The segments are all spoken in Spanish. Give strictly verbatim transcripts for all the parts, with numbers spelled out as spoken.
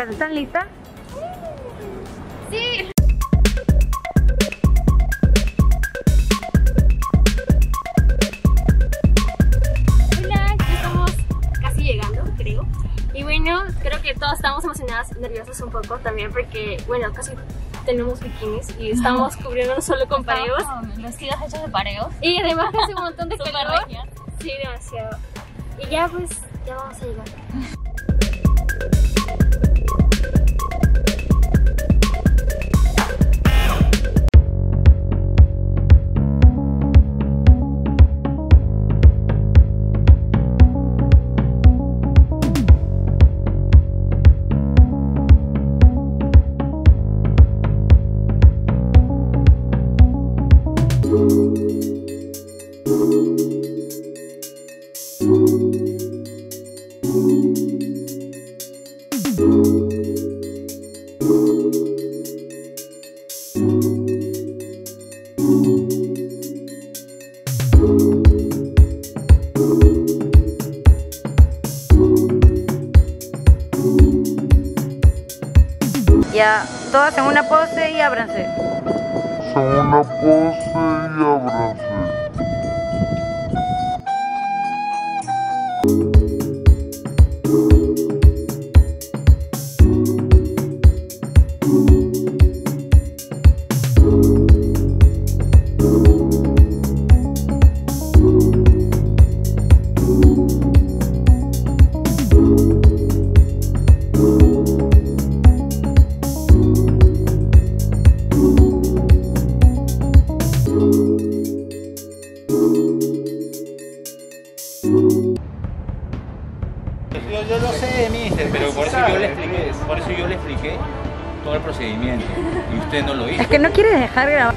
chicas, ¿están listas? Sí. Hola, ya estamos casi llegando, creo. Y bueno, creo que todos estamos emocionadas, nerviosas un poco también porque, bueno, casi tenemos bikinis y estamos cubriéndonos solo con pareos. Con vestidos hechos de pareos. Y además hace un montón de Súper calor. regias. Sí, demasiado. Y ya pues, ya vamos a llegar. Ya, todas en una pose y ábranse. En una pose y ábranse. Yo, yo lo sé, mister, pero por eso yo le expliqué, por eso yo le expliqué todo el procedimiento y usted no lo hizo. Es que no quieres dejar grabar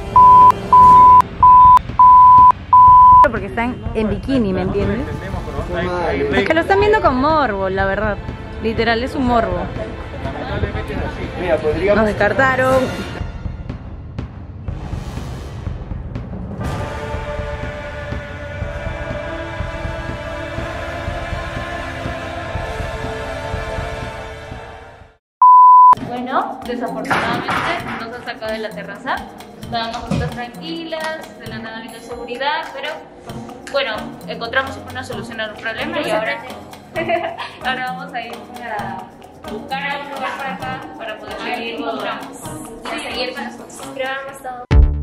porque están en bikini, ¿me entiendes? Es que lo están viendo con morbo, la verdad. Literal, es un morbo. Nos descartaron. Bueno, desafortunadamente nos han sacado de la terraza. Estábamos nosotras tranquilas, de la nada vino seguridad, pero bueno, encontramos una solución al problema y ahora, ahora vamos a ir a buscar un lugar para acá para poder seguir con sí, seguir con nosotros. Grabamos todo.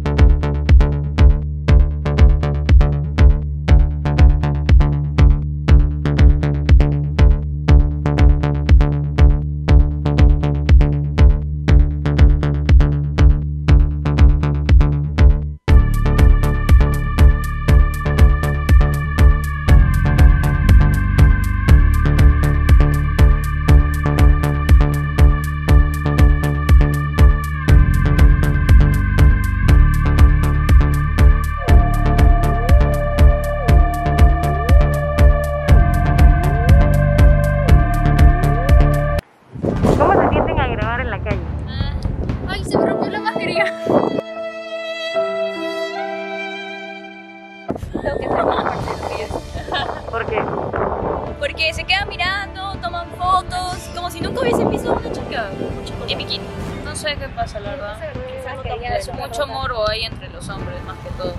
Ay, se me rompió la mascarilla. Tengo que hacer más parte de ellos. ¿Por qué? Porque se quedan mirando, toman fotos, como si nunca hubiesen visto a una chica en bikini. No sé qué pasa, la verdad. Es mucho morbo ahí entre los hombres, más que todo.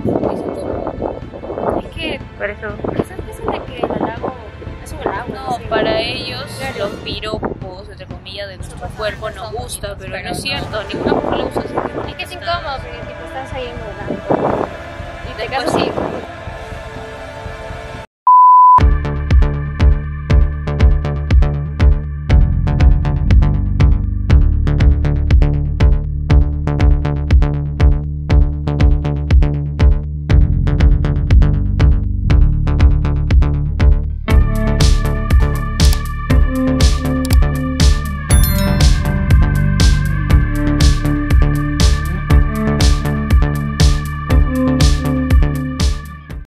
Es que Por eso. quizás piensan de que el halago es un halago. No, sé. para ellos los piropos, entre comillas, de nuestro cuerpo nos gusta, pero no es cierto, ninguna mujer lo usa así. Es que es incómodo porque tipo estás ahí en un lado. Y Te después quedas así.